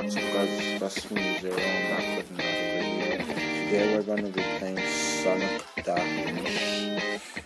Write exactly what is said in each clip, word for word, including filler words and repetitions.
What's up guys, it's Destiny Zero, I'm back with another video. Today we're going to be playing Sonic Dash.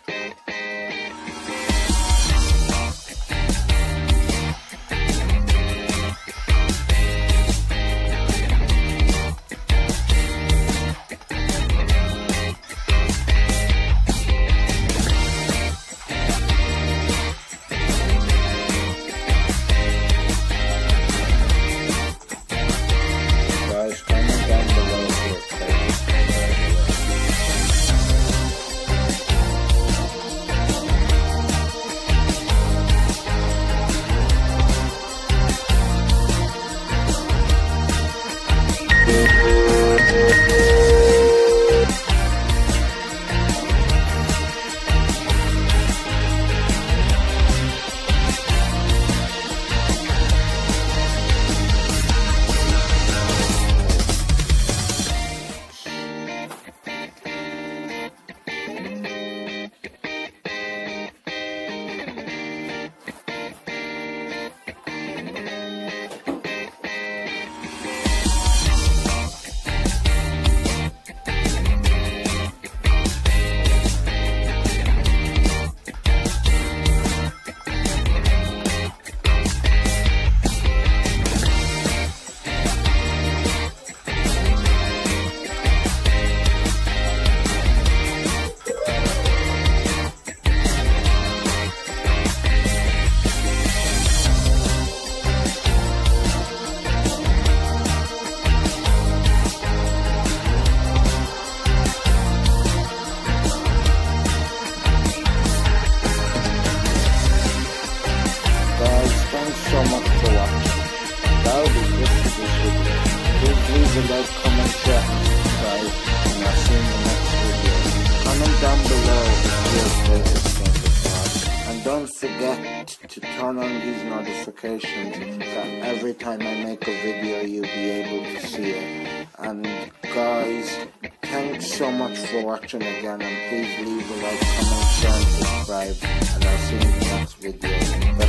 So much for watching. That will be it for this video. Please leave a like, comment, share, and subscribe, and I'll see you in the next video. Comment down below your favorite game. And don't forget to turn on these notifications so every time I make a video you'll be able to see it. And guys, thanks so much for watching again, and please leave a like, comment, share, and subscribe, and I'll see you in the next video.